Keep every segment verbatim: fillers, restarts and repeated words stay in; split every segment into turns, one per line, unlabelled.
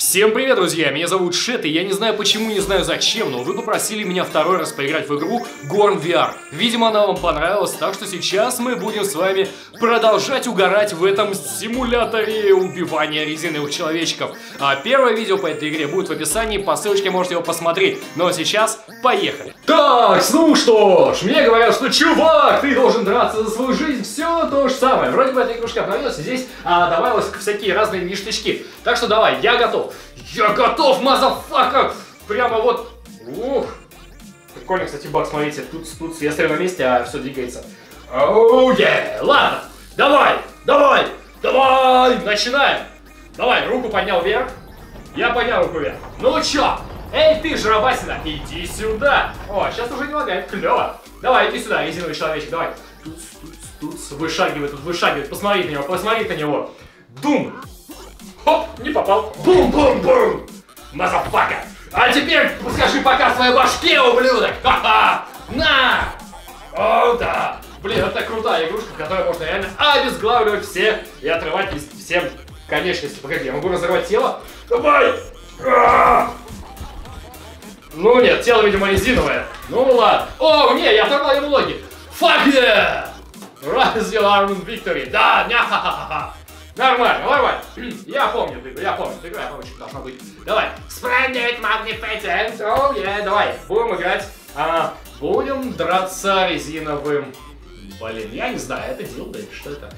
Всем привет, друзья! Меня зовут Шет, и я не знаю почему, не знаю зачем, но вы попросили меня второй раз поиграть в игру Горн ви ар. Видимо, она вам понравилась, так что сейчас мы будем с вами продолжать угорать в этом симуляторе убивания резиновых человечков. А первое видео по этой игре будет в описании, по ссылочке можете его посмотреть. Ну а сейчас поехали! Так, ну что ж, мне говорят, что чувак, ты должен драться за свою жизнь, все то же самое. Вроде бы эта игрушка обновилась, и здесь а, добавилось всякие разные ништячки. Так что давай, я готов. Я готов, мазафака! Прямо вот. Ух. Прикольно, кстати, баг, смотрите. Тут, тут я стою на месте, а все двигается. Оу, yeah. Ладно, давай, давай, давай, начинаем. Давай, руку поднял вверх. Я поднял руку вверх. Ну чё? Эй, ты, жиробасина, иди сюда. О, сейчас уже не лагает, клево. Давай, иди сюда, резиновый человечек, давай. Тут, тут, тут, вышагивает, тут вышагивает. Посмотри на него, посмотри на него. Дум. Хоп, не попал. Бум-бум-бум. Мазафака. А теперь скажи пока своей башке, ублюдок. Ха-ха. На. О, да. Блин, это крутая игрушка, в которой можно реально обезглавливать все и отрывать всем конечности. Погоди, я могу разорвать тело? Давай. А-а-а. Ну нет, тело, видимо, резиновое. Ну ладно. О, не, я оторвал ему ноги. Fuck yeah. Rise your arm in victory. Да, ня-ха-ха-ха. Нормально, нормально. Я помню, я помню, игра, я помню, что должна быть. Давай. Splendid Magnificent. Oh, yeah, давай. Будем играть. А, будем драться резиновым. Блин, я не знаю, это дилда или что это?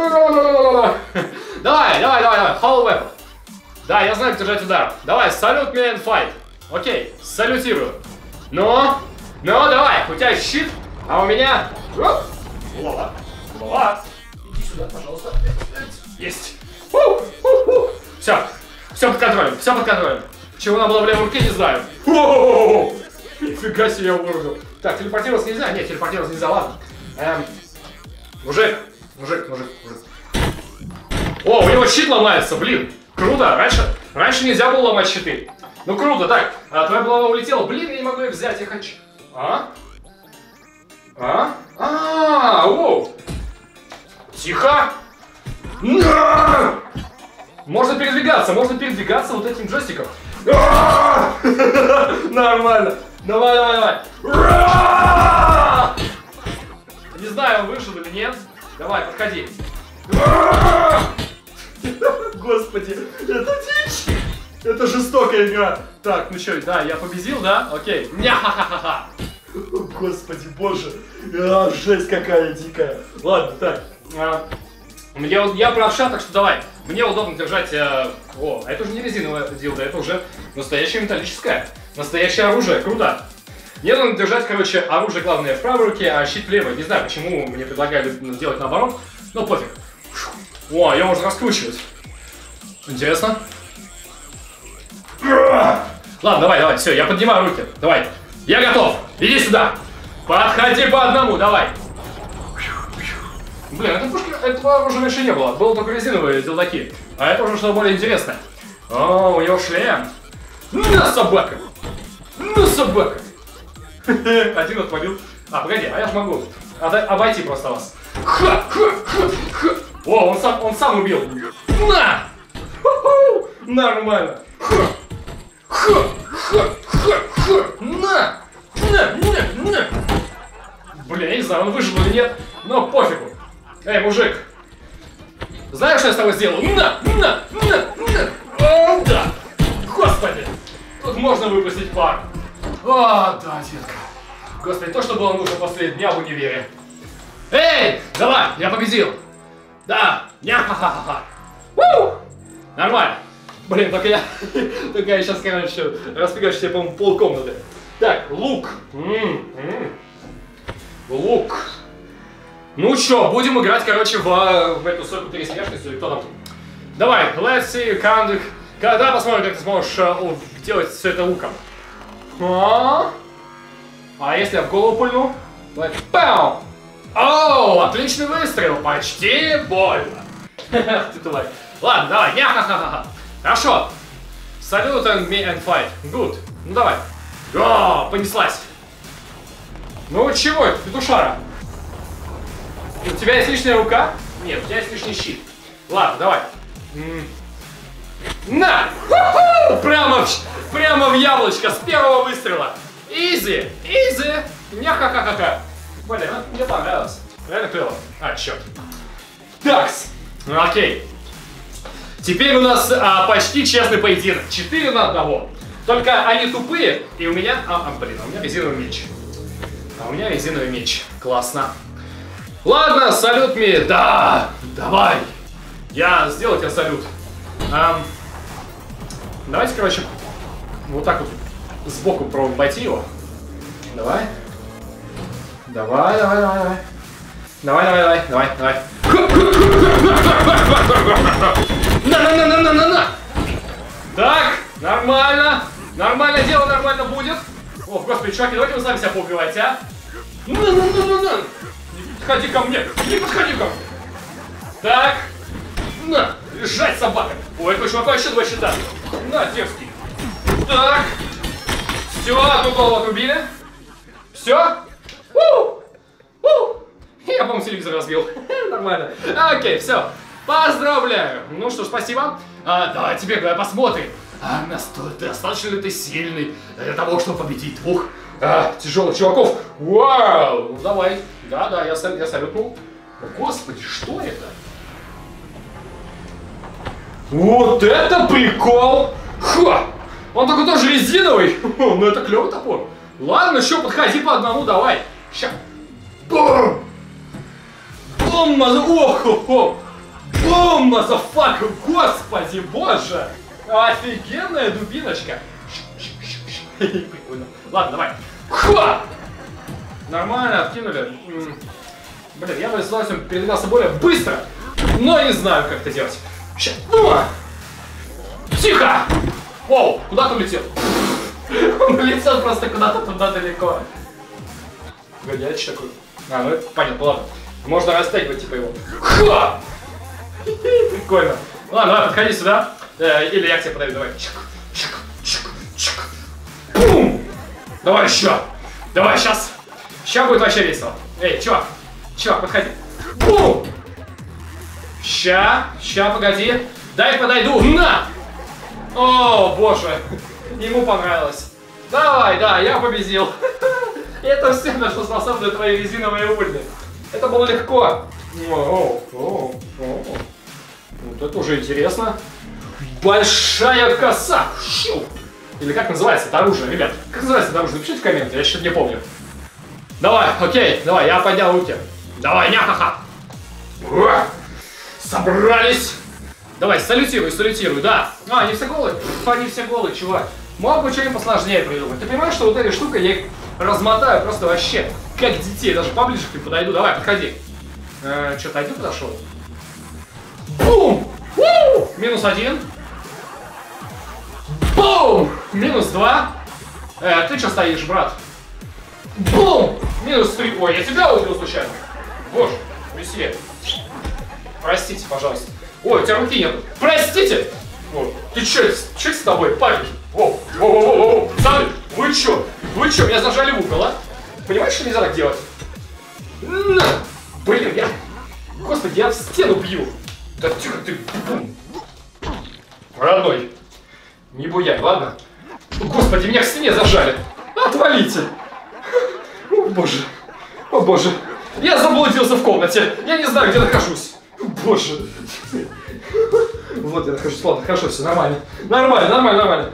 Давай, давай, давай, давай. Hollow weapon. Да, я знаю, как держать удар. Давай, salute me and fight. Окей, салютирую. Ну, ну, давай. У тебя щит, а у меня... Голова. Голова. Иди сюда, пожалуйста. Есть. Все. Все под контролем. Все под контролем. Чего она была в левой руке, не знаю. Нифига себе я выругал. Так, телепортироваться нельзя? Нет, телепортироваться нельзя, ладно. Эм, мужик. Мужик, мужик, мужик. О, у него щит ломается, блин. Круто. Раньше, раньше нельзя было ломать щиты. Ну круто, так. А, твоя голова улетела. Блин, я не могу ее взять, я хочу. А? А? А, воу. Тихо. Можно передвигаться, можно передвигаться вот этим джойстиком. Нормально. Давай, давай, давай. Не знаю, он вышел или нет. Давай, подходи. Господи, это дичь. Это жестокая игра. Так, ну что, да, я победил, да? Окей. Ня-ха-ха-ха-ха. Господи, боже. А, жесть какая дикая. Ладно, так. А, я, я правша, так что давай. Мне удобно держать... Э, о, а это уже не резиновая дилда, это уже настоящее металлическое. Настоящее оружие, круто. Мне нужно держать, короче, оружие главное в правой руке, а щит в левой. Не знаю, почему мне предлагали делать наоборот, но пофиг. О, ее можно раскручивать. Интересно. Ладно, давай, давай, все, я поднимаю руки. Давай, я готов. Иди сюда. Подходи по одному, давай. Блин, это пушка, этого уже раньше не было. Было только резиновые делдаки. А это уже что-то более интересное. О, у него шлем. На, собака. На, собака. Один отвалил. А, погоди, а я ж могу обойти просто вас. Ха, ха, ха, ха. О, он сам, он сам убил. На! Нормально. Ха, ха, ха, ха, ха. На! На, на, на. Блин, я не знаю, он выжил или нет, но пофигу. Эй, мужик, знаешь, что я с тобой сделал? На, на, на, на. О, да. Господи, тут можно выпустить пар. О, да, детка. Господи, то, что было нужно после дня в универе. Эй, давай, я победил. Да, ня-ха-ха-ха-ха. Нормально. Блин, только я, только я сейчас, короче, распрягаю себе, по-моему, полкомнаты. Так, лук. М-м-м. Лук. Ну чё, будем играть, короче, в, в эту сойку пересмешницу, или кто там? Давай, let's see, count. Давай посмотрим, как ты сможешь uh, делать все это луком. А, а если я в голову пульну? Давай, пау! Оу, отличный выстрел, почти больно. Ты тупой. Ладно, давай, ня-ха-ха-ха. Хорошо. Salute and me and fight. Good. Ну давай. О, понеслась. Ну чего это, петушара? У тебя есть лишняя рука? Нет, у тебя есть лишний щит. Ладно, давай. На! Прямо в, прямо в яблочко с первого выстрела. Изи, изи. Ня-ха-ха-ха-ха. Блин, ну, мне понравилось. Реально клево. А, черт. Такс. Окей. Теперь у нас а, почти честный поединок. четыре на одного. Только они тупые, и у меня... А, а, блин, у меня резиновый меч. А у меня резиновый меч. Классно. Ладно, салют мне. Да, давай. Я сделаю тебе салют. А, давайте, короче, вот так вот сбоку пробуем обойти его. Давай. Давай, давай, давай, давай. Давай, давай, давай, давай, давай. На-на-на-на-на-на-на. Так, нормально. Нормально дело, нормально будет. О, господи, чуваки, давайте вы сами себя поубивайте, а. На-на-на-на-на. Не подходи ко мне. Не подходи ко мне. Так. На, лежать, собака. Ой, этого чувака еще два щита. На, дерзкий. Так. Все, одну голову отрубили. Все. У! У! Я, по-моему, телевизор разбил. Нормально. Окей, все. Поздравляю. Ну что ж, спасибо. А, давай тебе давай посмотрим. А, достаточно ли ты сильный для того, чтобы победить двух а, тяжелых чуваков? Вау! Ну давай. Да-да, я, я салютнул. Господи, что это? Вот это прикол! Ха! Он такой тоже резиновый. Ну это клевый топор. Ладно, еще подходи по одному, давай. Ща. Бум! Бум, маза... Ох-хо-хо! Бум, мазафак! Господи, боже! Офигенная дубиночка. Прикольно. Ладно, давай. Ха! Нормально, откинули. Блин, я бы с удовольствием передвигался более быстро, но не знаю, как это делать. Ща. Тихо! Оу, куда ты улетел? Он улетел просто куда-то туда далеко. Годячий такой. А, ну это понятно, ладно. Можно растягивать типа его. Ха! Прикольно. Ладно, давай, подходи сюда. Э, или я к тебе подаю, давай. Чик, чик, чик, чик. Бум! Давай еще. Давай, сейчас. Сейчас будет вообще весело. Эй, чувак. Чувак, подходи. Бум! Ща, ща, погоди. Дай подойду. На! О, боже. Ему понравилось. Давай, да, я победил. Это все, на что способны твои резиновые ульны. Это было легко. О, о, о. Вот это уже интересно. Большая коса. Щу. Или как называется это оружие, ребят? Как называется это оружие? Напишите в комменты, я что-то не помню. Давай, окей, давай, я поднял руки. Давай, ня-ха-ха. Собрались. Давай, салютируй, салютируй, да. А, они все голые? Они все голые, чувак. Мог бы что-нибудь посложнее придумать. Ты понимаешь, что вот этой штукой я их размотаю просто вообще как детей. Даже поближе к ним подойду. Давай, подходи. Э, Что-то один подошел. Бум! У! Минус один. Бум! Минус два. Э, ты что стоишь, брат? Бум! Минус три. Ой, я тебя убил случайно. Боже, месье. Простите, пожалуйста. Ой, у тебя руки нет. Простите! О, ты че, че с тобой, парень? О, о, о, о, пацаны, вы че? Вы че, меня зажали в угол, а? Понимаешь, что нельзя так делать? На! Блин, я... Господи, я в стену бью. Да тихо ты. Родной. Не буяй, ладно? Господи, меня к стене зажали. Отвалите. О, боже. О, боже. Я заблудился в комнате. Я не знаю, где нахожусь. Боже. Вот я нахожусь. Ладно, хорошо, все нормально. Нормально, нормально, нормально.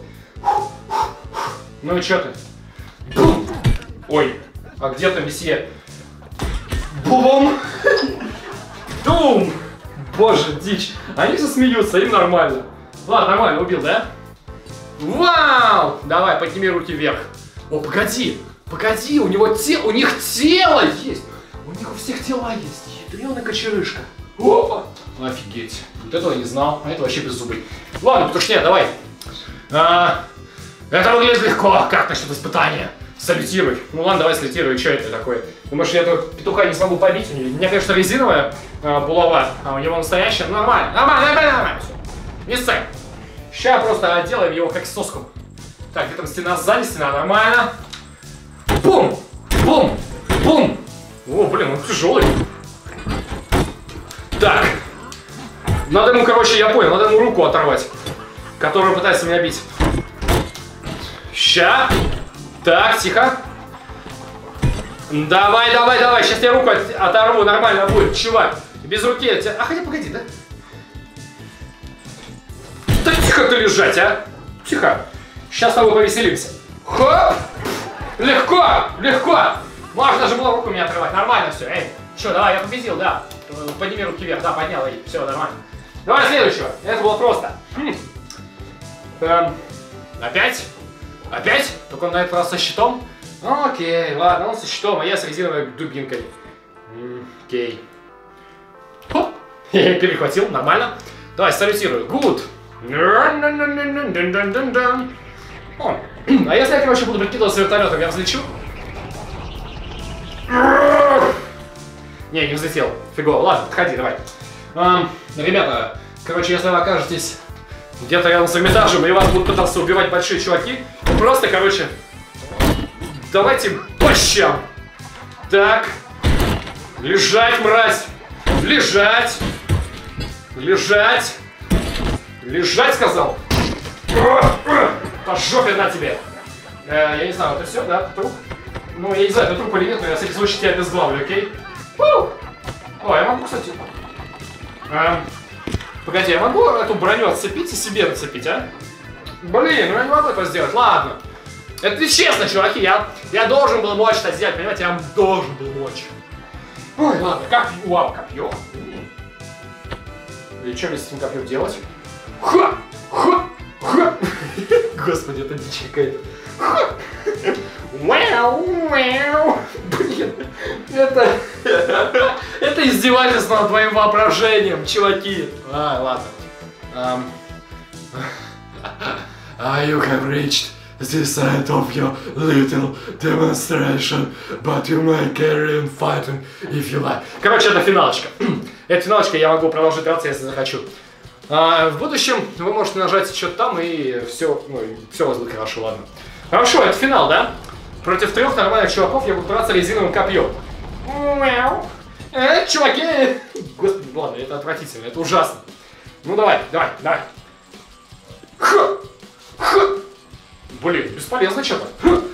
Ну и что ты? Бум! Ой, а где там месье? Бум! Дум! Боже, дичь. Они все смеются, им нормально. Ладно, нормально, убил, да? Вау! Давай, подними руки вверх. О, погоди! Погоди, у него те... у них тело есть! У них у всех тела есть. Ядрёная кочерышка. Опа! Офигеть. Вот этого я не знал, а это вообще беззубый. Ладно, петушня, давай. А, это выглядит легко. Как насчет испытания? Салютируй. Ну ладно, давай салютируй. Что это такое? Думаешь, я этого петуха не смогу побить? У меня, конечно, резиновая а, булава, а у него настоящая. Ну, нормально, нормально, нормально, нормально. Все. Не сцай. Сейчас просто отделаем его как соску. Так, где там стена? Сзади стена, нормально. Бум! Бум! Бум! О, блин, он тяжелый. Так. Надо ему, короче, я понял, надо ему руку оторвать. который пытается меня бить. Ща. Так, тихо. Давай, давай, давай. Сейчас я руку от, оторву. Нормально будет, чувак. Без руки. А хотя погоди, да? Да тихо ты лежать, а. Тихо. Сейчас с тобой повеселимся. Хоп. Легко, легко. Можно же было руку мне отрывать. Нормально все. Эй, что, давай, я победил, да. Подними руки вверх. Да, поднял. Эй, все, нормально. Давай следующего. Это было просто. Хм. Эм, опять? Опять? Только на этот раз со щитом? Окей, ладно, он со щитом, а я с резиновой дубинкой. Окей. Хоп! Я перехватил, нормально. Давай, салютирую. Good. О, а если я, короче, буду прикидываться вертолетом, я взлечу? Не, не взлетел. Фигово. Ладно, отходи, давай. Эм, ребята, короче, если вы окажетесь где-то рядом с Эрмитажем, и вас будут пытаться убивать большие чуваки, просто, короче, давайте по щам. Так. Лежать, мразь. Лежать. Лежать. Лежать, сказал. По жопе на тебе. Э, я не знаю, это все, да? Труп? Ну, я не знаю, это труп или нет, но я, в всякий случай, тебя обезглавлю, окей? Фу! О, я могу, кстати... Э, погоди, я могу эту броню отцепить и себе нацепить, а? Блин, ну я не могу это сделать, ладно. Это нечестно, чуваки, я, я должен был мочь это сделать, понимаете, я должен был мочь. Ой, ладно, копье, вау, копье. И что мне с этим копьем делать? Ха! Ха! Ха! Господи, это дичь какая-то. Вау, вау. Блин, это... это издевательство над твоим воображением, чуваки. А, ладно. Um... Ah, you have reached this end of your little demonstration, but you may carry on fighting if you like. Короче, это финалочка. Это финалочка, я могу продолжить драться, если захочу. А, в будущем вы можете нажать что-то там, и все, ну, все у вас будет хорошо, ладно. Хорошо, это финал, да? Против трех нормальных чуваков я буду драться резиновым копьем. Э, чуваки! Господи, ладно, это отвратительно, это ужасно. Ну давай, давай, давай. Ха! Ха! Блин, бесполезно что-то.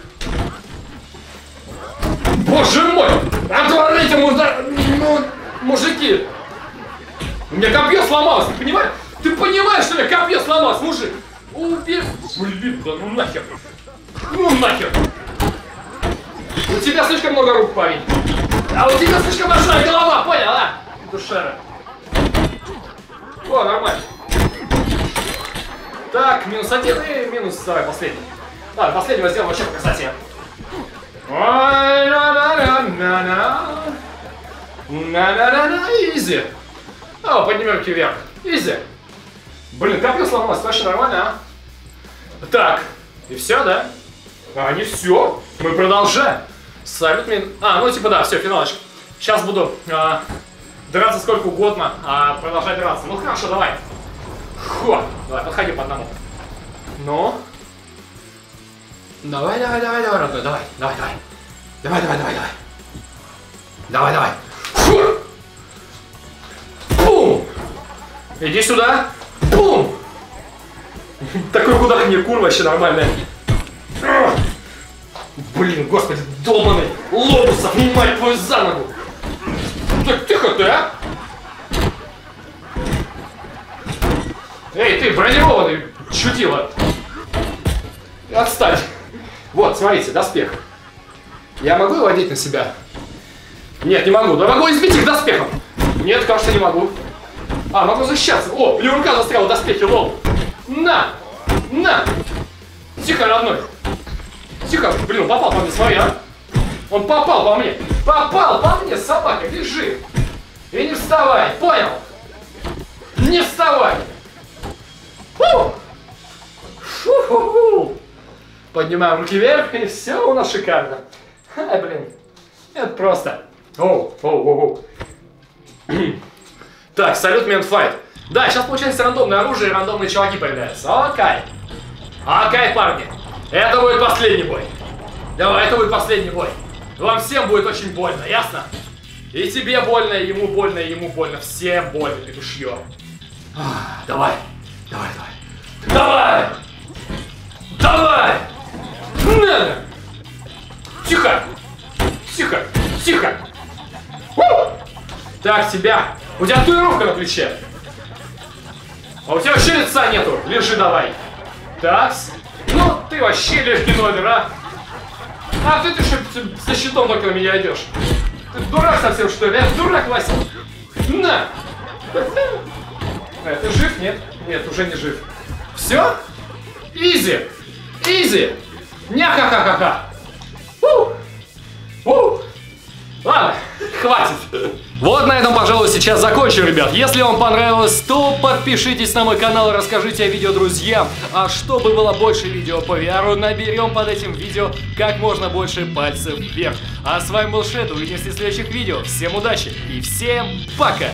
Боже мой! Отвалите, ну, мужики! У меня копье сломалось, ты понимаешь? Ты понимаешь, что у меня копье сломалось, мужик? Убей! Блин, да ну нахер! Ну нахер! У тебя слишком много рук, парень. А у тебя слишком большая голова, понял, а? Душара. О, нормально. Так, минус один и минус, давай, последний. Ладно, последнего сделаем вообще по красоте. На-на-на-на. Изи. О, поднимем руки вверх. Изи. Блин, копье сломалось, вообще нормально, а? Так, и все, да? А, не все. Мы продолжаем. Салют мин. А, ну типа да, все, финалочка. Сейчас буду а, драться сколько угодно, а продолжать драться. Ну хорошо, давай. Хо! Давай, подходи по одному. Ну? Давай, давай, давай, давай, родной, давай, давай, давай. Давай, давай, давай, давай. Давай, давай. Фу! Бум! Иди сюда. Бум! Такой куда мне кур вообще нормальная. Блин, господи, долбаный лобусов, мать твою за ногу. Так тихо ты, а? Эй, ты бронированный чудило. Отстань. Вот, смотрите, доспех. Я могу его одеть на себя? Нет, не могу. Да могу избить их доспехом. Нет, кажется, не могу. А, могу защищаться. О, у него рука застряла в доспехе, лол. На! На! Тихо, родной. Тихо, блин, он попал по мне, смотри, а? Он попал по мне. Попал по мне, собака, лежи. И не вставай, понял? Не вставай. Фу! Фу-ху-ху. Поднимаем руки вверх, и все у нас шикарно. Ай, блин. Это просто. Оу, оу, оу, оу. Так, салют, мент, файт. Да, сейчас получается рандомное оружие и рандомные чуваки появляются. Окей. Окей, парни. Это будет последний бой. Давай, это будет последний бой. Вам всем будет очень больно, ясно? И тебе больно, и ему больно, и ему больно. Всем больно, петушье. Давай, давай, давай. Давай! Давай! На! Тихо! Тихо! Тихо! У! Так, тебя! У тебя татуировка на плече! А у тебя вообще лица нету! Лежи давай! Так, ну ты вообще легкий номер, а? А ты, ты что со щитом только на меня идешь? Ты дурак совсем, что ли? Я дурак, Вася! На! А, ты жив? Нет? Нет, уже не жив. Все? Изи! Изи! Ня-ха-ха-ха-ха! Ладно, хватит. Вот на этом, пожалуй, сейчас закончу, ребят. Если вам понравилось, то подпишитесь на мой канал и расскажите о видео друзьям. А чтобы было больше видео по ви ар, наберем под этим видео как можно больше пальцев вверх. А с вами был Шэд, увидимся в следующих видео. Всем удачи и всем пока!